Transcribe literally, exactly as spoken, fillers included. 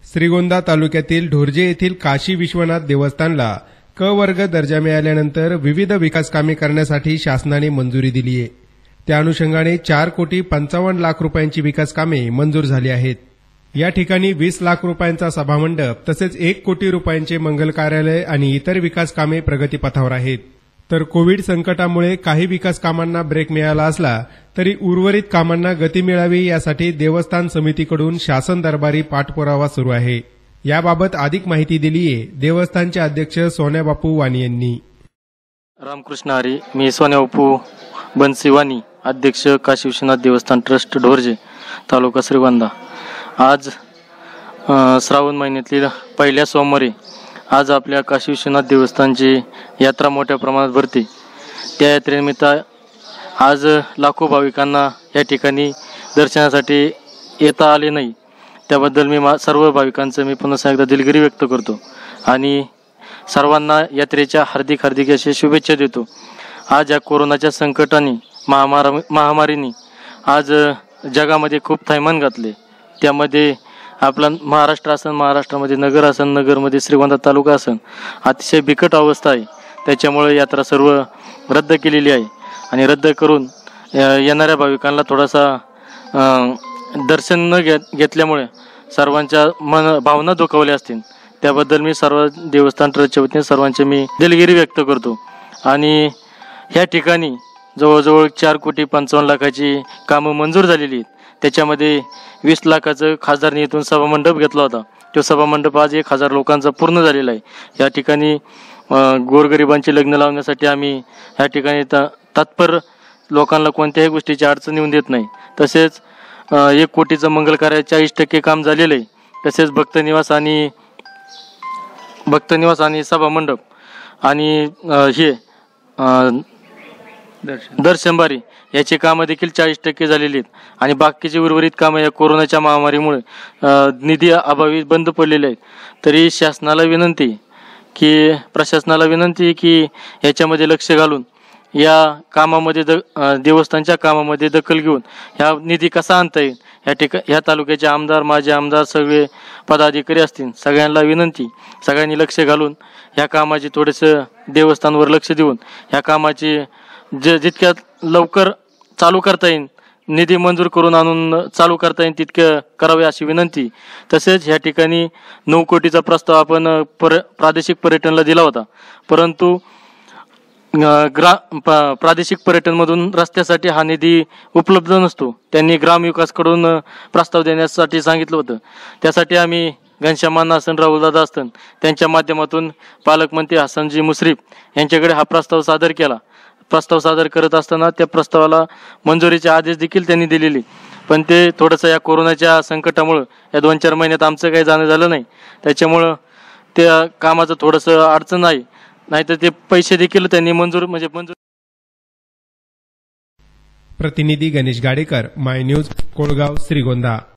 श्रीगोंदा तालुक्यातील ढोरजे येथील काशी विश्वनाथ देवस्थानला क वर्ग दर्जा मिळाल्यानंतर विविध विकास कामे करण्यासाठी शासनाने मंजुरी दिली आहे। त्या अनुषंगाने चार कोटी पंचावन्न लाख रुपयांची विकास कामे मंजूर झाली आहेत। या ठिकाणी वीस लाख रुपयांचा सभामंडप तसेच एक कोटी रुपयांचे मंगल कार्यालय आणि इतर विकास कामे प्रगतीपथावर आहेत। तर कोविड संकटामुळे काही विकास कामांना ब्रेक मिळाला असला तरी उर्वरित कामांना गती मिळावी यासाठी देवस्थान समितीकडून शासन दरबारी पाठपुरावा सुरू आहे। याबाबत अधिक माहिती दिली आहे देवस्थानचे अध्यक्ष सोन्याबापू वाणी यांनी। रामकृष्ण हरी, मी सोन्याबापू बनसी वाणी, अध्यक्ष काशी विश्वनाथ देवस्थान ट्रस्ट ढोरजे, तालुका श्रीगोंदा। आज श्रावण महिन्यातील पहिल्या सोमवारी आज आपल्या काशी विश्वनाथ देवस्थानची यात्रा मोठ्या प्रमाणात भरते। त्या यात्रेनिमित्त आज लाखो भाविकांना या ठिकाणी दर्शनासाठी येता आले नाही, त्याबद्दल मी सर्व भाविकांचं मी पुन्हा एकदा दिलगिरी व्यक्त करतो आणि सर्वांना यात्रेच्या हार्दिक हार्दिक अशा शुभेच्छा देतो। आज या कोरोनाच्या संकटाने महामारी महामारीने आज जगामध्ये खूप थैमान घातले। त्यामध्ये आपला महाराष्ट्र असन, महाराष्ट्रामध्ये नगर असन, नगरमध्ये श्रीगोंदा तालुका असन, अतिशय बिकट अवस्था आहे। त्याच्यामुळे यात्रा सर्व रद्द केलेली आहे आणि रद्द करून येणाऱ्या भाविकांना थोडासा दर्शन न घेतल्यामुळे सर्वांच्या मन भावना दुखावल्या असतील, त्याबद्दल मी सर्व देवस्थान ट्रस्टच्या वतीने सर्वांचे मी दिलगिरी व्यक्त करतो। आणि ह्या ठिकाणी जवळजवळ चार कोटी पंचावन्न लाखाची कामं मंजूर झालेली आहेत। त्याच्यामध्ये वीस लाखाचं खासदार निधीतून सभामंडप घेतला होता। तो सभामंडप आज एक हजार लोकांचा पूर्ण झालेला आहे। या ठिकाणी गोरगरिबांची लग्न लावण्यासाठी आम्ही या ठिकाणी तत्पर लोकांना कोणत्याही गोष्टीची अडचण येऊन देत नाही। तसेच एक कोटीचं मंगल कार्य चाळीस टक्के काम झालेलं आहे। तसेच भक्तनिवास आणि भक्तनिवास आणि सभामंडप आणि हे दर्शनबारी याची कामं देखील चाळीस टक्के झालेली आहेत आणि बाकीची उर्वरित कामं या कोरोनाच्या महामारीमुळे निधी अभावी बंद पडलेले आहेत। तरी शासनाला विनंती की प्रशासनाला विनंती की याच्यामध्ये लक्ष घालून या कामामध्ये द देवस्थानच्या कामामध्ये दखल घेऊन ह्या निधी कसा आणता येईल, ह्या ठिका ह्या तालुक्याचे आमदार, माजी आमदार, सगळे पदाधिकारी असतील, सगळ्यांना विनंती सगळ्यांनी लक्ष घालून ह्या कामाची थोडंसं देवस्थानवर लक्ष देऊन ह्या कामाची जे जितक्या लवकर चालू करता येईल, निधी मंजूर करून आणून चालू करता येईल तितकं करावे अशी विनंती। तसेच ह्या ठिकाणी नऊ कोटीचा प्रस्ताव आपण पर प्रादेशिक पर्यटनला दिला होता, परंतु ग्रा प्रादेशिक पर्यटनमधून रस्त्यासाठी हा निधी उपलब्ध नसतो। त्यांनी ग्रामविकासकडून प्रस्ताव देण्यासाठी सांगितलं होतं। त्यासाठी आम्ही घनश्यामांना असन, राहुलदादा असतं, त्यांच्या माध्यमातून पालकमंत्री हसनजी मुश्रीफ यांच्याकडे हा प्रस्ताव सादर केला। प्रस्ताव सादर करत असताना त्या प्रस्तावाला मंजुरीचे आदेश देखील त्यांनी दिलेले, पण ते थोडंसं या कोरोनाच्या संकटामुळं या दोन चार महिन्यात आमचं काही जाणं झालं नाही, त्याच्यामुळं त्या कामाचं थोडंसं अडचण आहे, नाहीतर ते पैसे देखील त्यांनी मंजूर म्हणजे मंजूर। प्रतिनिधी गणेश गाडेकर, माय न्यूज, कोळगाव, श्रीगोंदा।